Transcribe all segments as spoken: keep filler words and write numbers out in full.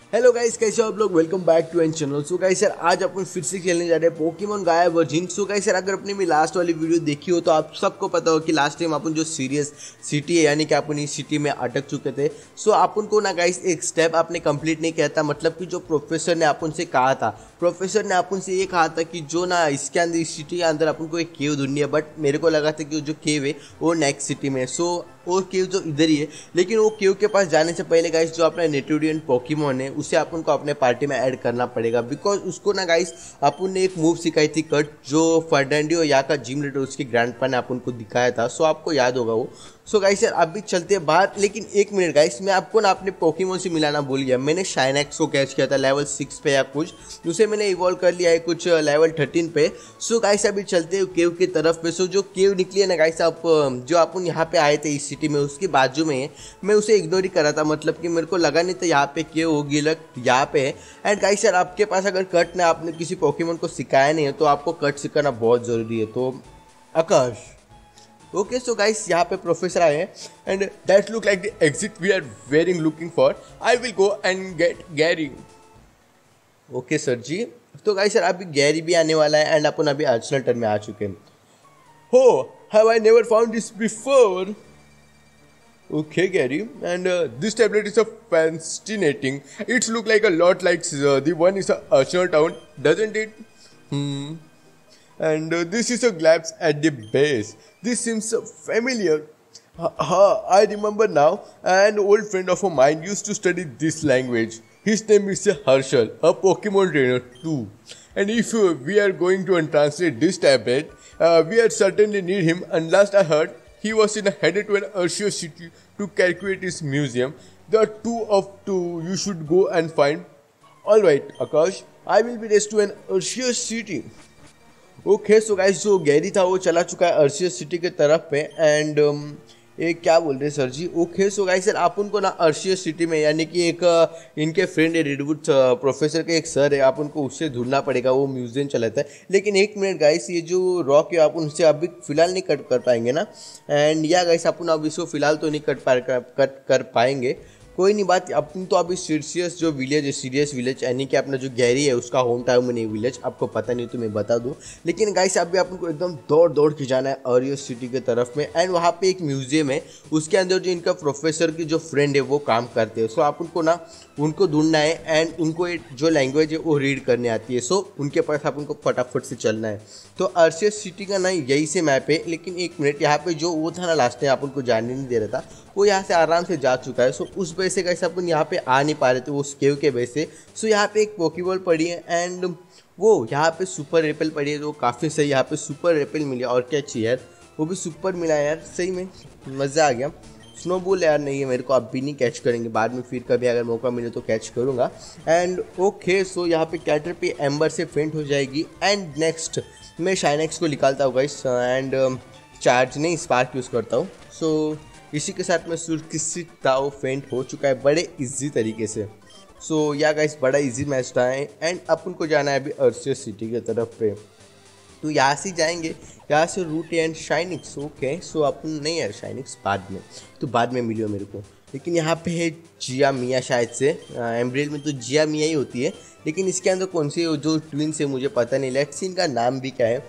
Hello guys, कैसे हो आप लोग। Welcome back to an channel. So guys यार, आज अपन फिर से खेलने जा रहे हैं पोकेमॉन गाया वर्जिन। सो गाइस यार, अगर अपने में लास्ट वाली वीडियो देखी हो तो आप सबको पता हो कि लास्ट टाइम अपन जो सीरियस सिटी है यानी कि अपन इस सिटी में अटक चुके थे। सो अपन को ना गाइस एक स्टेप आपने कंप्लीट नहीं किया था, मतलब कि जो प्रोफेसर ने अपन से कहा था, प्रोफेसर ने अपन से ये कहा था कि जो ना इसके अंदर इस सिटी के अंदर अपन को एक केव ढूंढनी है। बट मेरे को लगा था कि जो केव है वो नेक्स्ट सिटी में है। सो वो केव जो इधर ही है, लेकिन वो केव के पास जाने से पहले गाइस जो अपना नेटोडियन पोकेमॉन है उसे अपन को अपने पार्टी में ऐड करना पड़ेगा। बिकॉज उसको ना गाइस अपन ने एक मूव सिखाई थी कट, जो फर्नांडियो यहाँ का जिम लीडर उसके ग्रैंडपा ने अपन को दिखाया था। सो आपको याद होगा वो। सो गाइस यार, अभी चलते हैं बाहर। लेकिन एक मिनट गाइस, मैं आपको ना अपने पोकेमॉन से मिलाना भूल गया। मैंने शाइनेक्स को कैच किया था लेवल सिक्स पे या कुछ, उसे मैंने इवॉल्व कर लिया है कुछ लेवल थर्टीन पे। सो गाइस अभी चलते हैं केव की तरफ पे। सो जो केव निकली है ना गाइस, आप जो अपन यहाँ पे आए थे इस सिटी में उसके बाजू में है। मैं उसे इग्नोर ही कर रहा था, मतलब कि मेरे को लगा नहीं था यहाँ पे केव होगी, लग यहाँ पे है। एंड गाइस यार, आपके पास अगर कट ना आपने किसी पोकेमॉन को सिखाया नहीं है तो आपको कट सिखाना बहुत ज़रूरी है। तो आकाश ओके, सो गाइस यहाँ पे प्रोफेसर आए हैं and that look like the exit we are wearing looking for. I will go and get Gary. Okay sir ji. तो गाइस सर, अभी गैरी भी आने वाला है एंड अपन अभी अर्चनल टर्न में आ चुके हैं। हो, have I never found this before. Okay, Gary, and uh, this tablet is a fascinating. It's look like a lot like uh, the one is a Archer Town, doesn't it? Hmm. And uh, this is a Glabs at the base. This seems so familiar. Ha, ha, I remember now. An old friend of mine used to study this language. His name is uh, Herschel, a Pokemon trainer too. And if uh, we are going to translate this tablet, uh, we are certainly need him. And last I heard, he was in a headed to an Arceus city to calculate his museum. There are two of two you should go and find. All right, Akash, I will be raised to an Arceus city. Okay so guys, जो Gary था वो चला चुका है अर्शियस city के तरफ पे। And um, ये क्या बोल रहे हैं sir ji. Okay so guys sir, आप उनको ना अर्शियस सिटी में यानी कि एक इनके फ्रेंड है रेडवुड प्रोफेसर के एक सर है, आप उनको उससे ढूंढना पड़ेगा। वो म्यूजियम चलाता है। लेकिन एक मिनट गाइस, ये जो रॉक है आप उनसे अभी फिलहाल नहीं कट कर पाएंगे ना। एंड या गाइस, अपन अब इसको फिलहाल तो नहीं कट पा कट कर पाएंगे। कोई नहीं बात, अपन तो अभी सीरियस जो विलेज है, सीरियस विलेज यानी कि अपना जो गैरी है उसका होम टाउन में नहीं विलेज, आपको पता नहीं तो मैं बता दूं। लेकिन गाइस अभी अपन को एकदम दौड़ दौड़ के जाना है अर्शियस सिटी के तरफ में। एंड वहाँ पे एक म्यूजियम है, उसके अंदर जो इनका प्रोफेसर की जो फ्रेंड है वो काम करते हैं। सो आप उनको ना उनको ढूंढना है एंड उनको जो लैंग्वेज है वो रीड करने आती है। सो उनके पास आप उनको फटाफट से चलना है। तो अर्शियस सिटी का ना यही से मैप है। लेकिन एक मिनट, यहाँ पे जो वो था ना लास्ट टाइम आप उनको जानने नहीं दे रहा था, वो यहाँ से आराम से जा चुका है। सो उस वजह से कैसे अपन यहाँ पे आ नहीं पा रहे थे उस केव के वजह से। सो यहाँ पे एक पोकेबॉल पड़ी है एंड वो यहाँ पे सुपर रेपल पड़ी है, तो काफ़ी सही यहाँ पे सुपर रेपल मिली। और क्या चाहिए यार, वो भी सुपर मिला है यार, सही में मज़ा आ गया। स्नोबॉल यार नहीं है मेरे को, अभी नहीं कैच करेंगे, बाद में फिर कभी अगर मौका मिले तो कैच करूँगा। एंड ओके सो यहाँ पे कैटरपी एम्बर से फेंट हो जाएगी। एंड नेक्स्ट मैं शाइनेक्स को निकालता हूँ गाइस एंड चार्ज नहीं स्पार्क यूज़ करता हूँ। सो इसी के साथ में सुरक्षित ताओ फेंट हो चुका है बड़े इजी तरीके से। सो या गाइस, बड़ा इजी मैच था एंड अपन को जाना है अभी अर्शियस सिटी की तरफ पे। तो यहाँ से जाएंगे, यहाँ से route and Shinx. Okay so अपन नहीं यार, शाइनिक्स बाद में, तो बाद में मिली हो मेरे को। लेकिन यहाँ पे है जिया मिया, शायद से एम्ब्रियल में तो जिया मिया ही होती है। लेकिन इसके अंदर कौन सी जो ट्विन्स है मुझे पता नहीं। लेट्स सी इनका नाम भी क्या है।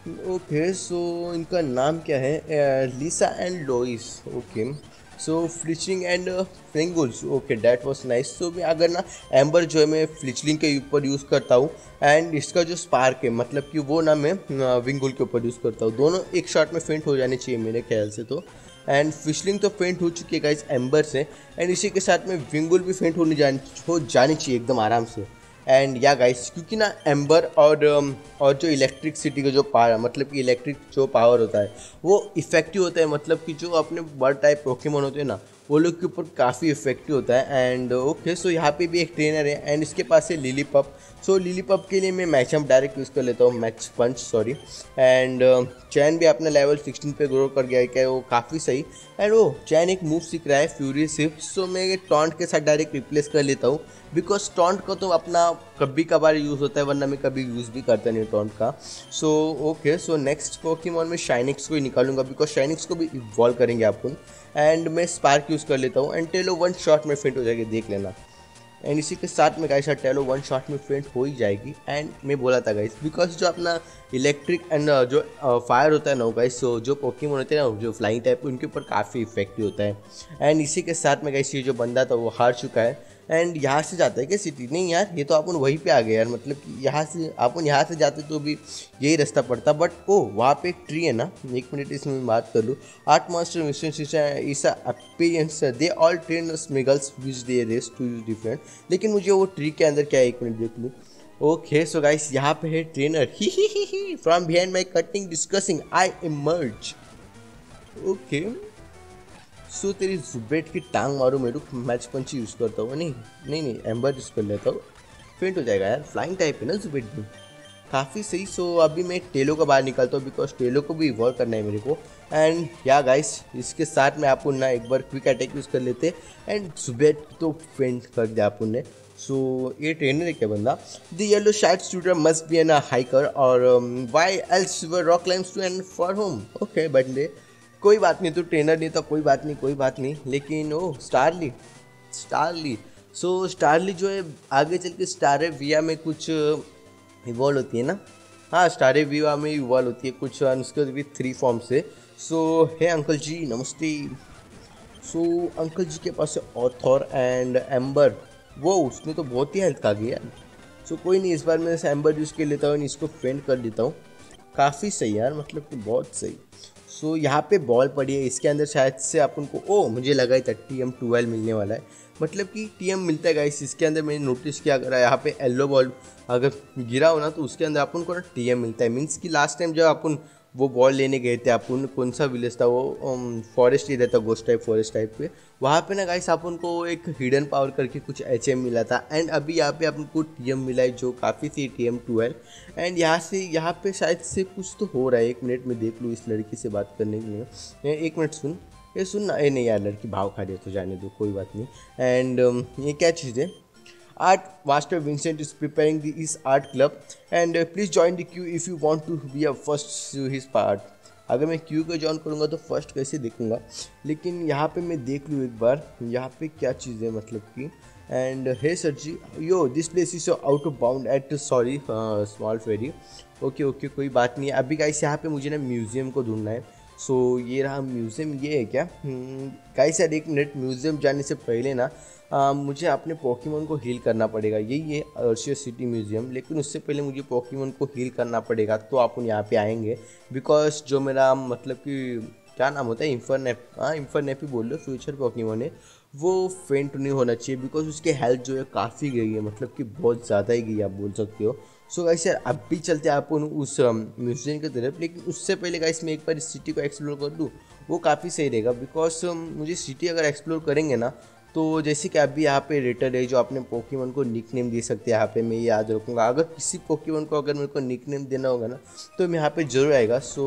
ओके सो इनका नाम क्या है, Lisa and Lois. Okay so Fletchling and फ्रिंगुल्स। Okay that was nice. So मैं अगर ना एम्बर जो है मैं फ्लिचलिंग के ऊपर यूज़ करता हूँ एंड इसका जो स्पार्क है मतलब कि वो ना मैं विंगुल के ऊपर यूज़ करता हूँ। दोनों एक शॉट में फेंट हो जाने चाहिए मेरे ख्याल से तो। एंड फिशलिंग तो फेंट हो चुकी है गाइस एम्बर से। एंड इसी के साथ में विंगुल भी फेंट होने जानी हो जानी चाहिए एकदम आराम से। एंड या गाइस, क्योंकि ना एम्बर और और जो इलेक्ट्रिक सिटी का जो पावर मतलब कि इलेक्ट्रिक जो पावर होता है वो इफेक्टिव होता है, मतलब कि जो अपने बर्ड टाइप पोकेमॉन होते हैं ना वो लोग के ऊपर काफ़ी इफेक्टिव होता है। एंड ओके सो यहाँ पे भी एक ट्रेनर है एंड इसके पास है लिली पप। सो लिली पप के लिए मैं मैचअप डायरेक्ट यूज़ कर लेता हूँ, मैक्स पंच सॉरी। एंड चैन भी अपना लेवल सिक्सटीन पे ग्रो कर गया है क्या, वो काफ़ी सही। एंड वो चैन एक मूव सीख रहा है फ्यूरी शिफ्ट। सो मैं टॉन्ट के साथ डायरेक्ट रिप्लेस कर लेता हूँ, बिकॉज टॉन्ट का तो अपना कभी कभार यूज़ होता है, वरना मैं कभी यूज़ भी करता नहीं टॉन्ट का। So okay so next Pokemon में शाइनिक्स को ही निकालूंगा, बिकॉज शाइनिक्स को भी इवॉल्व करेंगे अपन। एंड मैं स्पार्क यूज़ कर लेता हूँ एंड टेलो वन शॉट में फेंट हो जाएगी, देख लेना। एंड इसी के साथ में गाइस टेलो वन शॉट में फेंट हो ही जाएगी। एंड मैं बोला था गाइस बिकॉज जो अपना इलेक्ट्रिक एंड जो फायर होता है ना गाइस, सो जो पोकेमोन होते हैं ना जो फ्लाइंग टाइप उनके ऊपर काफ़ी इफेक्टिव होता है। एंड इसी के साथ में गाइस ये जो बंदा था वो हार चुका है। एंड यहाँ से जाता है क्या सिटी? नहीं यार, ये तो अपन वहीं पे आ गए यार, मतलब कि यहाँ से अपन यहाँ से जाते तो भी यही रास्ता पड़ता। बट ओ वहाँ पे एक ट्री है ना, एक मिनट इसमें मैं बात कर लूँ। Art master mister is appearance they all train Smeargles which they race to use different. लेकिन मुझे वो ट्री के अंदर क्या है, एक मिनट देख लूँ। ओके सो गाइस यहाँ पे है ट्रेनर ही ही ही ही from behind my cutting discussing I emerge. Okay so तेरी जुबेट की टांग मारो मेरे को, मैच पंच यूज़ करता हूँ। नहीं नहीं नहीं एम्बर यूज़ कर लेता हूँ, फेंट हो जाएगा यार, फ्लाइंग टाइप है ना जुबेट भी, काफ़ी सही। सो अभी मैं टेलो को बाहर निकलता हूँ बिकॉज टेलो को भी इवॉल्व करना है मेरे को। एंड या गाइस इसके साथ में आपको ना एक बार क्विक अटैक यूज़ कर लेते एंड जुबेट तो फेंट कर दिया अपन ने। सो so, ये ट्रेनर है क्या बंदा? द येलो शार्ट स्टूडर मस्ट बी एन हाइकर और why else rock climbs to and for home. Okay बंदे कोई बात नहीं, तो ट्रेनर नहीं था, कोई बात नहीं कोई बात नहीं। लेकिन ओ स्टारली स्टारली सो स्टारली जो है आगे चल के स्टार विया में कुछ इवॉल्व होती है ना। हाँ स्टार विया में इवॉल्व होती है कुछ उसके भी थ्री फॉर्म से। सो है अंकल जी नमस्ते। सो अंकल जी के पास है ऑथर एंड एम्बर, वो उसने तो बहुत ही हेल्थ खा गई यार। सो कोई नहीं, इस बार मैं एम्बर यूज़ कर लेता हूँ, इसको फेंट कर देता हूँ। काफ़ी सही यार, मतलब कि बहुत सही। सो so, यहाँ पे बॉल पड़ी है, इसके अंदर शायद से अपन को ओ मुझे लगा ही था टी एम ट्वेल्व मिलने वाला है, मतलब कि टी एम मिलता है गाइस। इसके अंदर मैंने नोटिस किया अगर यहाँ पे येलो बॉल अगर गिरा हो ना तो उसके अंदर अपन को ना टी एम मिलता है। मीन्स कि लास्ट टाइम जब अपन वो बॉल लेने गए थे अपन, कौन सा विलेज था वो, फॉरेस्ट एरिया था, गोस्ट टाइप फॉरेस्ट टाइप पे, वहाँ पे ना गाइस अपन को एक हिडन पावर करके कुछ एच एम मिला था। एंड अभी यहाँ पे अपन को टी एम मिला है जो काफ़ी थी टी एम ट्वेल्व। एंड यहाँ से यहाँ पे शायद से कुछ तो हो रहा है, एक मिनट में देख लूँ इस लड़की से बात करने के लिए। एक मिनट सुन, ये सुन ना, ये नहीं यार लड़की भाव खा रही है तो जाने दो कोई बात नहीं। एंड ये क्या चीज़ है? Art Master Vincent is preparing the his art club and uh, please join the queue if you want to be a first to his part। अगर मैं क्यू को ज्वाइन करूँगा तो फर्स्ट कैसे देखूँगा? लेकिन यहाँ पे मैं देख लूँ एक बार यहाँ पे क्या चीज़ है, मतलब कि and hey sir ji yo this place is out of bound at sorry small ferry. Okay okay कोई बात नहीं। अभी गाइस यहाँ पे मुझे ना म्यूज़ियम को ढूंढना है। सो so, ये रहा म्यूज़ियम, ये है क्या गाइस? यार एक मिनट, म्यूज़ियम जाने से पहले ना आ, मुझे अपने पोकेमोन को हील करना पड़ेगा। यही है अर्शियस सिटी म्यूज़ियम, लेकिन उससे पहले मुझे पोकेमोन को हील करना पड़ेगा तो अपन यहाँ पे आएंगे। बिकॉज जो मेरा मतलब कि क्या नाम होता है, इंफरनेप, हाँ इंफरनेप ही बोल लो, फ्यूचर पोकेमोन है, वो फेंट नहीं होना चाहिए बिकॉज उसके हेल्थ जो है काफ़ी गई है, मतलब कि बहुत ज़्यादा ही गई आप बोल सकते हो। सो गाइस यार अब भी चलते हैं अपन उस म्यूजियम की तरफ, लेकिन उससे पहले गाइस मैं एक बार इस सिटी को एक्सप्लोर कर दूँ, वो काफ़ी सही रहेगा। बिकॉज मुझे सिटी अगर एक्सप्लोर करेंगे ना तो जैसे कि अभी यहाँ पे रेटर है जो अपने पोकेमोन को निक नेम दे सकते हैं, यहाँ पे मैं याद रखूँगा। अगर किसी पोकेमोन को अगर मेरे को निक नेम देना होगा ना तो मैं यहाँ पे जरूर आएगा। सो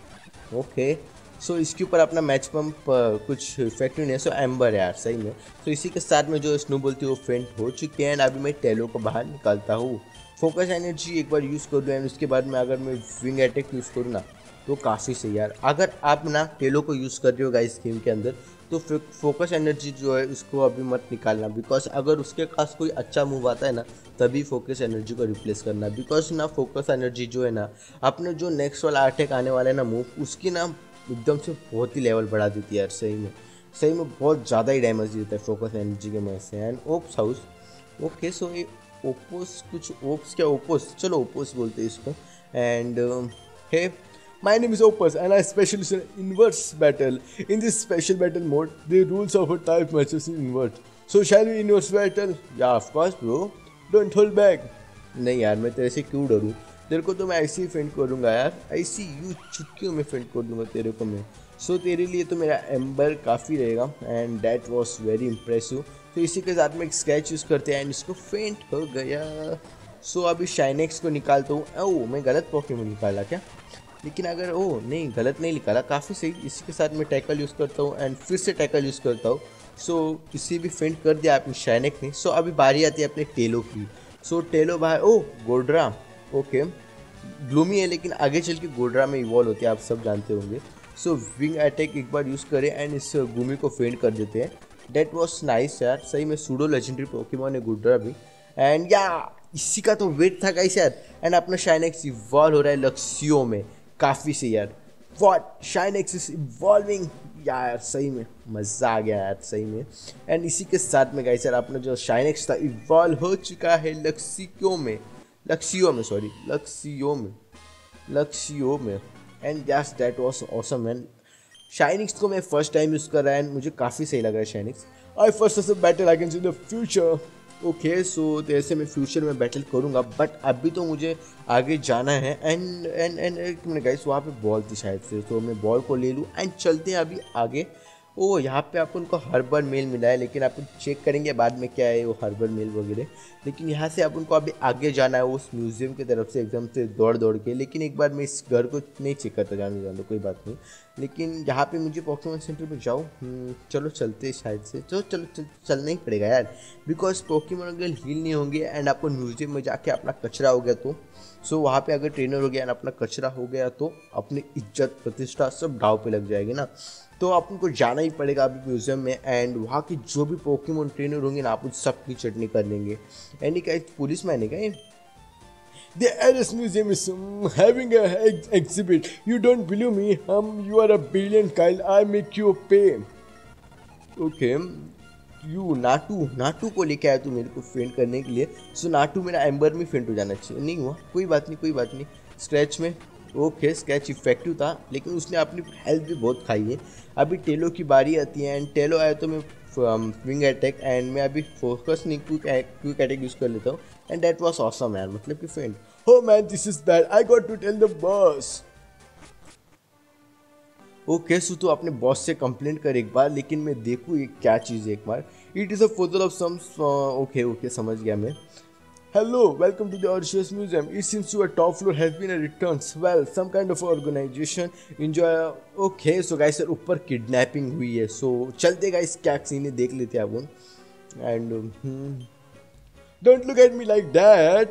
ओके सो so, इसके ऊपर अपना मैच पंप कुछ इफेक्टिव नहीं है। सो एम्बर यार सही में। तो इसी के साथ में जो स्नो बोलती है वो फेंट हो चुके हैं। अभी मैं टेलो को बाहर निकालता हूँ, फोकस एनर्जी एक बार यूज़ कर लूँ एंड उसके बाद में अगर मैं विंग अटैक यूज़ करूँ ना तो काफ़ी सही यार। अगर आप ना टेलो को यूज़ कर रहे हो गाइस गेम के अंदर तो फोकस एनर्जी जो है उसको अभी मत निकालना, बिकॉज अगर उसके पास कोई अच्छा मूव आता है ना तभी फोकस एनर्जी को रिप्लेस करना। बिकॉज ना फोकस एनर्जी जो है ना अपने जो नेक्स्ट वाला अटैक आने वाला है ना मूव, उसकी ना एकदम से बहुत ही लेवल बढ़ा देती है यार। सही में सही में बहुत ज़्यादा ही डैमेज देता है फोकस एनर्जी के मदद से। And oops house okay so ये ओपोस कुछ ओप्स क्या ओपोस, चलो ओपोस बोलते हैं इसको। And hey My name is Opus and I specialize in inverse battle. In this special battle mode, the rules of a type matches in invert. So shall we inverse battle? Yeah, of course, bro. Don't hold back. नहीं यार मैं तेरे से क्यों डरूँ, तेरे को तो मैं ऐसे ही फेंट करूँगा यार, ऐसी यू चुटकियों में फेंट कर दूँगा तेरे को मैं। सो so, तेरे लिए तो मेरा एम्बर काफ़ी रहेगा and that was very impressive. तो इसी के साथ में एक स्केच यूज़ करते हैं एंड इसको फेंट हो गया। सो so, अभी शाइनेक्स को निकालता हूँ। ओह मैं गलत पोकेमोन निकाला क्या? लेकिन अगर ओ नहीं गलत नहीं निकाला, काफ़ी सही। इसी के साथ मैं टैकल यूज़ करता हूँ एंड फिर से टैकल यूज़ करता हूँ। सो so, इसी भी फेंट कर दिया आपने शाइनेक ने। सो so, अभी बारी आती है अपने टेलो की। सो so, टेलो बाहर ओ गोड्रा ओके ग्लूमी है लेकिन आगे चल के गोड्रा में इवॉल्व होती है, आप सब जानते होंगे। सो विंग अटैक एक बार यूज़ करें एंड इस गुमी को फेंट कर देते हैं। डेट वॉज नाइस यार, सही में सूडो लेजेंडरी पोकेमॉन है गुड्रा भी। एंड या इसी का तो वेट था गाइस यार। एंड अपना शाइनेक्स इवॉल्व हो रहा है लक्ष्यों में, काफ़ी से यार। व्हाट, शाइनेक्स इज इवॉल्विंग यार, सही में मज़ा आ गया यार सही में। एंड इसी के साथ में गाइस यार अपना जो शाइनेक्स था इवॉल्व हो चुका है लक्ष्यों में, लक्ष्यों में सॉरी लक्ष्यों में लक्ष्यों में। And yes that was awesome. And Shinx को मैं फर्स्ट टाइम यूज़ कर रहा है एंड मुझे काफ़ी सही लग रहा है Shinx. I first battle I can see the future. Okay so जैसे मैं फ्यूचर में बैटल करूँगा, बट अभी तो मुझे आगे जाना है। एंड एंड एंड एक मिनट गाइस, वहाँ पे बॉल थी शायद से, तो मैं बॉल को ले लूँ एंड चलते हैं अभी आगे। ओ यहाँ पे अपन को हर्बल मेल मिला है, लेकिन अपन चेक करेंगे बाद में क्या है वो हर्बल मेल वगैरह। लेकिन यहाँ से अपन को अभी आगे जाना है उस म्यूज़ियम की तरफ से एकदम से दौड़ दौड़ के। लेकिन एक बार मैं इस घर को नहीं चेक करता, जाने जान दो कोई बात नहीं। लेकिन यहाँ पे मुझे पोकेमॉन सेंटर पे जाऊँ, चलो चलते शायद से, तो चलो चल, चलना ही पड़ेगा यार, बिकॉज पोकेमॉन अगर हील नहीं होंगे एंड अपन म्यूज़ियम में जाके अपना कचरा हो गया तो, सो वहाँ पे अगर ट्रेनर हो गया एंड अपना कचरा हो गया तो अपनी इज्जत प्रतिष्ठा सब दाव पे लग जाएगी ना। तो अपन को जाना ही पड़ेगा अभी म्यूजियम में। एंड वहाँ की जो भी पोकेमॉन ट्रेनर होंगे ना, अपन सबकी चटनी कर लेंगे। एंड क्या पुलिस मैन है क्या? The Alice Museum is um, having a ex exhibit. You don't believe me? Um, you are a brilliant Kyle. I make you pay. Okay. You Natu Natu को लेके आया तू मेरे को फेंट करने के लिए। सो नाटू मेरा एम्बर में फेंट हो जाना चाहिए। नहीं हुआ, कोई बात नहीं कोई बात नहीं। स्क्रैच में ओके, स्क्रैच इफेक्टिव था, लेकिन उसने अपनी हेल्थ भी बहुत खाई है। अभी टेलो की बारी आती है एंड टेलो आया तो मैं विंग अटैक एंड मैं अभी फोकस नहीं क्विक क्विक अटैक यूज़ कर लेता हूँ। एंड दैट वाज ऑसम यार, मतलब कि faint. Oh man this is bad, I got to tell the boss. Okay so तू अपने बॉस से कंप्लेंट कर एक बार, लेकिन मैं देखूँ ये क्या चीज़ है एक बार। It is a photo of some okay okay समझ गया मैं। Hello, welcome to the Odysseus Museum. It seems your top floor has been a returns. Well, some kind of organization. Enjoy. Okay, so guys, सर ऊपर kidnapping हुई है. So चलते guys क्या scene है देख लेते हैं अपन. And hmm, don't look at me like that.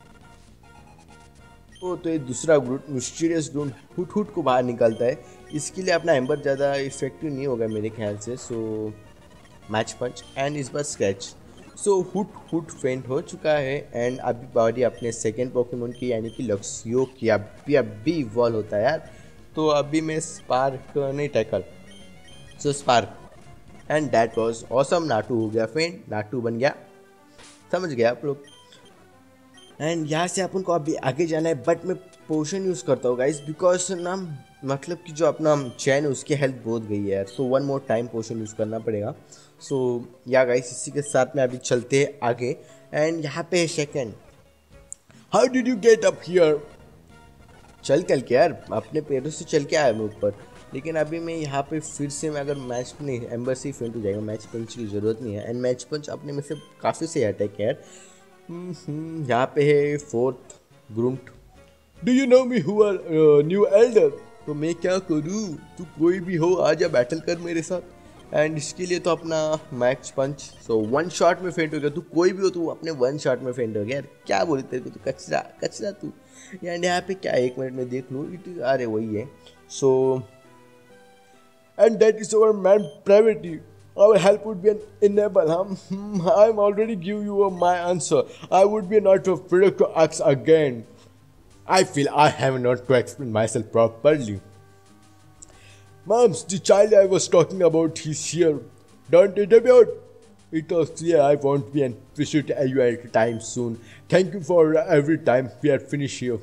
ओ तो ये दूसरा group mysterious drone Hoothoot को बाहर निकालता है। इसके लिए अपना एम्बर ज़्यादा इफेक्टिव नहीं होगा मेरे ख्याल से। सो मैच पंच एंड इस बार स्क्रैच। सो हुट हुट फेंट हो चुका है एंड अभी बारी अपने सेकेंड पोकेमोन की यानी कि लक्ष्यो की अभी अभी इवॉल्व होता है यार। तो अभी मैं स्पार्क नहीं tackle, so spark and that was awesome. Natu हो गया फेंट, नाटू बन गया, समझ गया आप लोग। एंड यहाँ से अपन को अभी आगे जाना है, बट मैं पोशन यूज़ करता हूँ गाइस बिकॉज ना मतलब कि जो अपना चैन है उसकी हेल्थ बहुत गई है यार। So one more time potion use करना पड़ेगा। सो या गाइस इसी के साथ में अभी चलते हैं आगे। एंड यहाँ पे है second. How did you get up here? चल कल के यार, अपने पैरों से चल के आया मैं ऊपर। लेकिन अभी मैं यहाँ पे फिर से मैं अगर मैच नहीं एम्बर से ही फेंट हो जाएगा, मैच पंच की ज़रूरत नहीं है। एंड मैच पंच अपने में से काफ़ी से अटैक है यार। यहाँ पे है fourth groomed. Do you know me who are new elder? तो मैं क्या करूँ, तू कोई भी हो आजा बैटल कर मेरे साथ। एंड इसके लिए तो अपना mach punch. So one shot में फेंट हो गया। तू कोई भी हो, तू अपने वन शॉट में फेंट हो गया यार। क्या बोले तेरे को, तू कचरा कचरा तू। एंड यहाँ पे क्या एक मिनट में देख लूँ, इट अरे वही है। So and that is our man प्राइवेटी। Our help would be an enable. Huh? I'm already give you my answer. I would be not afraid to ask again. I feel I have not to explain myself properly. Moms, the child I was talking about is here. Don't interrupt. It was clear I won't be and visit you at a time soon. Thank you for every time we are finished here.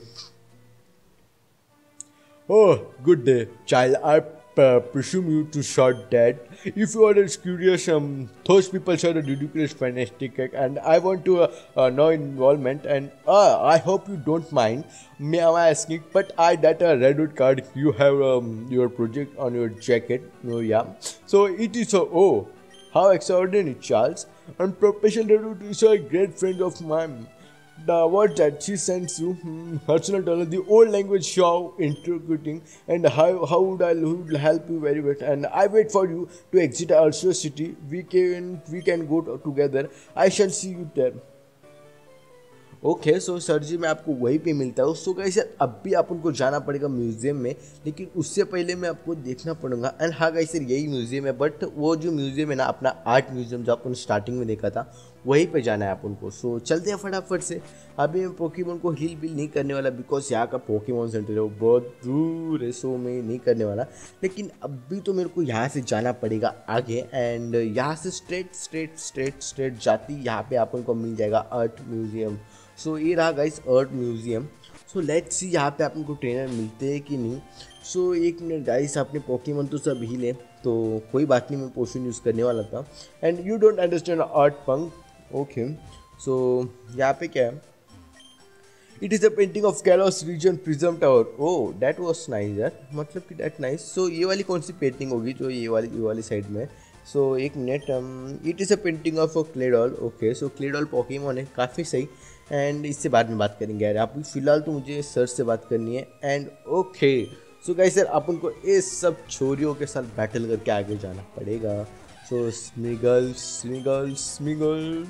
Oh, good day, child. I Uh, presume you to shot dead. If you are curious, um, those people are a ridiculous fantastic and I want to uh, uh, know involvement and uh, I hope you don't mind me am asking, but I that a redwood card you have um, your project on your jacket. No, yeah. So it is a oh, how extraordinary, Charles. And Professor Redwood is a great friend of mine. The word that she sends you, hmm, personal dollar, the old language show interpreting, and how how would I would help you very well. And I wait for you to exit Ulster City. We can we can go together. I shall see you there. Okay so सर्जी में आपको वहीं पे मिलता है। सो guys यार अब भी आप उनको जाना पड़ेगा म्यूजियम में, लेकिन उससे पहले मैं आपको देखना पड़ेगा। एंड हाँ गाइस यार यही म्यूजियम है, बट वो जो म्यूजियम है ना अपना आर्ट म्यूजियम जो अपन स्टार्टिंग में देखा था वहीं पे जाना है आप उनको। सो चलते हैं फटाफट से। अभी मैं पोकेमोन को हील बिल नहीं करने वाला बिकॉज यहाँ का पोकेमोन सेंटर है वो बहुत दूर है, सो मैं नहीं करने वाला। लेकिन अभी तो मेरे को यहाँ से जाना पड़ेगा आगे, एंड यहाँ से स्ट्रेट स्ट्रेट स्ट्रेट स्ट्रेट जाती यहाँ पे आप उनको मिल जाएगा आर्ट म्यूजियम। सो ये रहा guys earth museum. So let's see यहाँ पे आपको ट्रेनर मिलते हैं कि नहीं। सो so, एक मिनट गाइस, आपने पोकेमोन तो सब हील है तो कोई बात नहीं, मैं पोशन यूज़ करने वाला था। And you don't understand art punk, okay. So यहाँ पे क्या है, it is a painting of Kalos region prism tower. Oh that was nice यार, मतलब कि दैट नाइस। सो ये वाली कौन सी पेंटिंग होगी जो ये वाली ये वाली साइड में। सो so, एक minute, it is a painting of a Claydol. Okay so Claydol Pokemon है, काफ़ी सही। एंड इससे बाद में बात करेंगे यार, आप फिलहाल तो मुझे सर से बात करनी है। And okay so guys sir अपन को इस सब छोरियों के साथ बैटल करके आगे जाना पड़ेगा। सो स्मिगल स्मिगल स्मिगल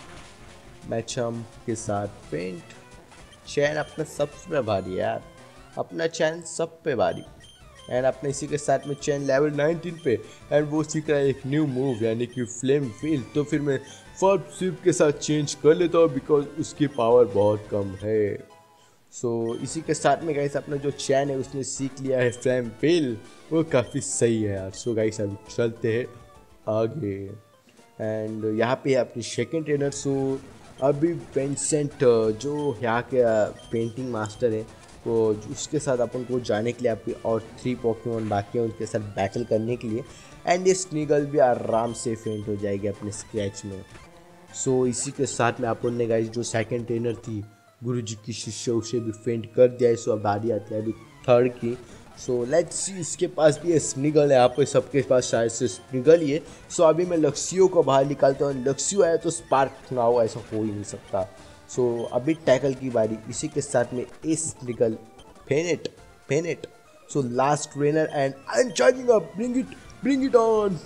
मैचम के साथ पेंट। चैन अपना सबसे भारी है यार, अपना चैन सब पे भारी। एंड अपने इसी के साथ में चैन लेवल नाइनटीन पे, एंड वो सीख रहा है एक न्यू मूव यानी कि फ्लेम फील। तो फिर मैं फर्स्ट स्विप के साथ चेंज कर लेता हूँ बिकॉज उसकी पावर बहुत कम है। सो so, इसी के साथ में गाइस अपना जो चैन है उसने सीख लिया है फ्लेम फील, वो काफ़ी सही है यार। सो so, गाइस अभी चलते हैं आगे। एंड यहाँ पे अपनी सेकेंड ट्रेनर सो अभी विंसेंट जो यहाँ के पेंटिंग मास्टर है तो उसके साथ अपन को जाने के लिए आपकी और थ्री पोकेमोन बाकी हैं उनके साथ बैटल करने के लिए। एंड ये स्नीगल भी आराम से फेंट हो जाएगी अपने स्क्रैच में। सो so, इसी के साथ में अपन ने गाइस जो सेकंड ट्रेनर थी गुरुजी की शिष्य उसे भी फेंट कर दिया है। सो अब बारी आती है अभी थर्ड की। सो लेट्स सी, इसके पास भी स्निगल है, यहाँ पे सबके पास शायद से स्निगल ही है। सो so, अभी मैं लक्ष्यों को बाहर निकालता हूँ, लक्ष्यो आया तो स्पार्क ना हो ऐसा हो ही नहीं सकता। सो so, अभी टैकल की बारी, इसी के साथ में ए स्निगल फेनेट फेनेट। So last trainer and I am charging up, bring it bring it on.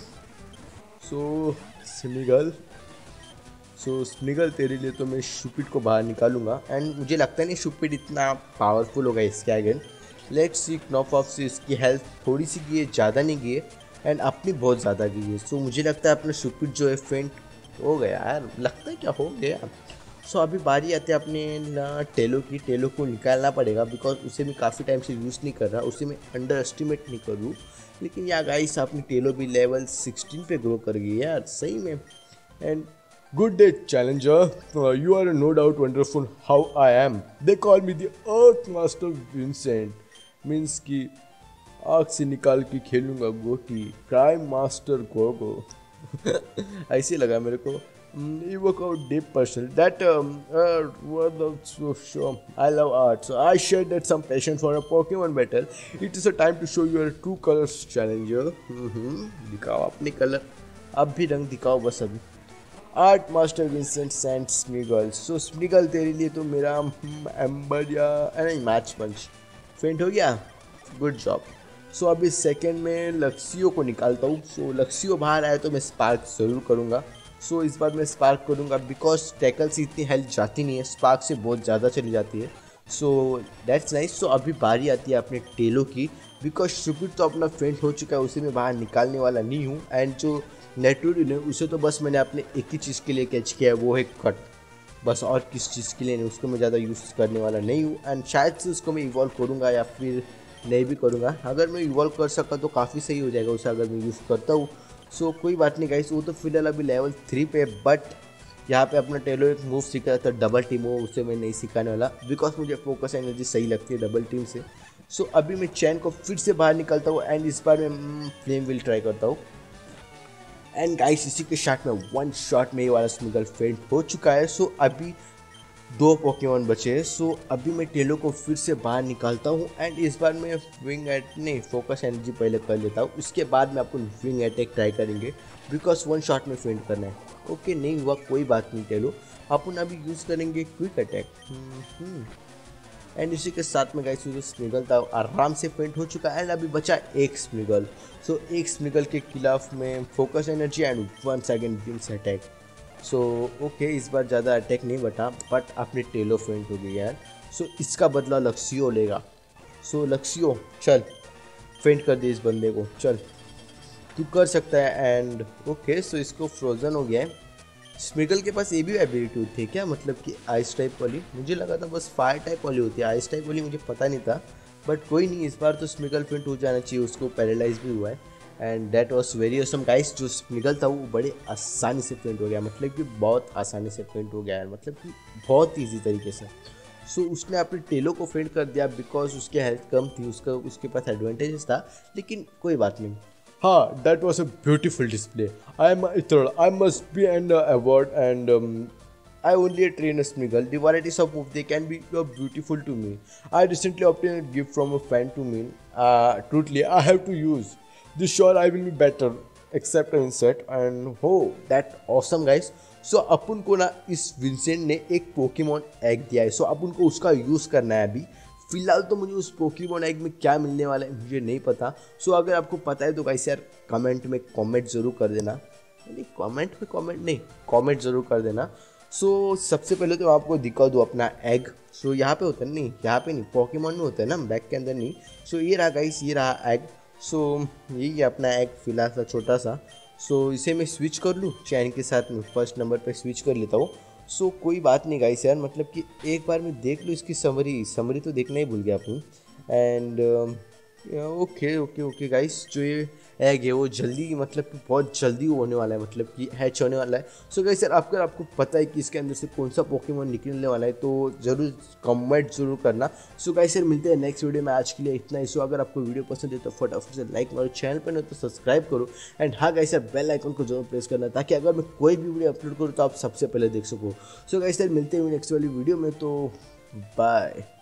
So Smeargle so Smeargle तेरे लिए तो मैं शुपिड को बाहर निकालूंगा। एंड मुझे लगता नहीं शुपिड इतना पावरफुल होगा इसके again. Let's see knock off से इसकी हेल्थ थोड़ी सी गई है, ज़्यादा नहीं गई है, एंड अपनी बहुत ज़्यादा गई है। सो मुझे लगता है अपना शुपिड जो है फेंट हो गया यार, लगता है क्या हो गया। सो अभी बारी आती है अपने ना टेलो की। टेलो को निकालना पड़ेगा बिकॉज उसे मैं काफ़ी टाइम से यूज़ नहीं कर रहा, उसे मैं अंडर एस्टिमेट नहीं करूँ। लेकिन यार गाइस अपनी टेलो भी लेवल सिक्सटीन पे ग्रो कर गई यार सही में। And good day challenger, you are no doubt wonderful how I am, they call me the earth master Vincent. Means कि आग से निकाल के खेलूंगा गोटी, क्राइम मास्टर गोगो। ऐसे लगा मेरे को। Evoke out deep person that um, uh, was so sure. I love art, so I shared that some passion for a Pokemon battle. It is a time to show your true colors, challenger. Mm-hmm. दिखाओ अपने colour, अब भी रंग दिखाओ बस अभी। Art master Vincent sent Smeargle. So Smeargle तेरे लिए तो मेरा एम्बर या नहीं मैच पंच फेंट हो गया, गुड जॉब। सो अभी सेकेंड में लक्ष्यों को निकालता हूँ। सो लक्ष्यों बाहर आए तो मैं स्पार्क ज़रूर करूँगा। सो so, इस बार मैं स्पार्क करूँगा बिकॉज टैकल से इतनी हेल्थ जाती नहीं है, स्पार्क से बहुत ज़्यादा चली जाती है। So that's nice. सो अभी बारी आती है अपने टेलो की बिकॉज शुपिड तो अपना फेंट हो चुका है, उसे मैं बाहर निकालने वाला नहीं हूँ। एंड जो नेटोरिन है उसे तो बस मैंने अपने एक ही चीज़ के लिए कैच किया है, वो है कट, बस और किस चीज़ के लिए नहीं, उसको मैं ज़्यादा यूज़ करने वाला नहीं हूँ। एंड शायद से उसको मैं इवॉल्व करूँगा या फिर नहीं भी करूँगा। अगर मैं इवॉल्व कर सका तो काफ़ी सही हो जाएगा उसे अगर मैं यूज़ करता हूँ। सो so, कोई बात नहीं गाइस, वो तो फिलहाल अभी लेवल थ्री पे, बट यहाँ पे अपना टेलो एक मूव सीखा था डबल टीम, वो उसे मैं नहीं सिखाने वाला बिकॉज मुझे फोकस एनर्जी सही लगती है डबल टीम से। सो so, अभी मैं चैन को फिर से बाहर निकालता हूँ एंड इस बार मैं फ्लेम विल ट्राई करता हूँ। एंड गाइस इसी के शॉट में वन शॉट में ये वाला स्मिगल फेंट हो चुका है। सो so, अभी दो पोकेमोन बचे हैं। सो अभी मैं टेलो को फिर से बाहर निकालता हूँ एंड इस बार मैं विंग अटैक नहीं फोकस एनर्जी पहले कर लेता हूँ, उसके बाद में आपको विंग अटैक ट्राई करेंगे बिकॉज वन शॉट में फेंट करना है। ओके नहीं हुआ कोई बात नहीं टेलो, अपन अभी यूज़ करेंगे क्विक अटैक। एंड इसी के साथ में गाइस जो स्मिगल था आराम से फेंट हो चुका है एंड अभी बचा एक स्मिगल। सो एक स्मिगल के खिलाफ में focus energy and one second wings attack. So okay, इस बार ज़्यादा अटैक नहीं बटा, बट अपनी टेलो फेंट हो गई यार। सो इसका बदला लक्सियो लेगा। सो लक्सियो चल फेंट कर दे इस बंदे को, चल तू कर सकता है। एंड ओके, सो इसको फ्रोजन हो गया है। स्मिगल के पास ये भी एबिलिटी होती है क्या, मतलब कि आइस टाइप वाली? मुझे लगा था बस फायर टाइप वाली होती है, आइस टाइप वाली मुझे पता नहीं था। बट कोई नहीं, इस बार तो स्मिगल फेंट हो जाना चाहिए, उसको पैरालाइज भी हुआ है। And that was very awesome guys. जो स्मिगल था वो बड़े आसानी से फेंट हो गया, मतलब कि बहुत आसानी से फेंट हो गया है, मतलब कि बहुत ईजी तरीके से। सो so, उसने अपने टेलो को फेंट कर दिया बिकॉज उसकी हेल्थ कम थी, उसका उसके पास एडवांटेजेस था, लेकिन कोई बात नहीं। हाँ, that was a beautiful display. I am Ithral. I must be an uh, award and um, I only train a Smiggle. The varieties of move they can be uh, beautiful to me. I recently obtained a gift from a fan to me. Uh, truthfully, I have to use this. Sure, I will be better. Except insert and oh, that awesome guys. So so, अपन को ना इस Vincent ने एक Pokemon egg दिया है। सो so, अपन को उसका use करना है अभी। फिलहाल तो मुझे उस पोकेमॉन एग में क्या मिलने वाला है मुझे नहीं पता। सो so, अगर आपको पता है तो गाइस यार कमेंट में कमेंट ज़रूर कर देना। नहीं कमेंट में कमेंट नहीं कमेंट ज़रूर कर देना। सो so, सबसे पहले तो आपको दिखा दूँ अपना एग। सो so, यहाँ पे होता है, नहीं यहाँ पे नहीं, पोकेमॉन में होता है ना, बैग के अंदर नहीं। सो so, ये रहा गाइस, ये रहा एग। सो so, यही अपना एग फिलहाल सा छोटा सा। सो so, इसे मैं स्विच कर लूँ चैन के साथ में, फर्स्ट नंबर पे स्विच कर लेता हूँ। सो so, कोई बात नहीं गाइस यार, मतलब कि एक बार मैं देख लूँ इसकी समरी समरी तो देखना ही भूल गया अपन। And okay okay okay guys, जो ये एग है वो जल्दी, मतलब कि बहुत जल्दी होने वाला है, मतलब कि हैच होने वाला है। सो गाइस यार, आपको आपको पता है कि इसके अंदर से कौन सा पोकेमॉन निकलने वाला है तो ज़रूर कमेंट जरूर करना। सो गाइस यार, मिलते हैं नेक्स्ट वीडियो में, आज के लिए इतना ही। सो अगर आपको वीडियो पसंद है तो फटाफट से लाइक मारो, चैनल पर नहीं तो सब्सक्राइब करो। एंड हाँ गाइस यार, बेल आइकन को जरूर प्रेस करना ताकि अगर मैं कोई भी वीडियो अपलोड करूँ तो आप सबसे पहले देख सको। सो गाइस यार, मिलते हैं नेक्स्ट वाली वीडियो में, तो बाय।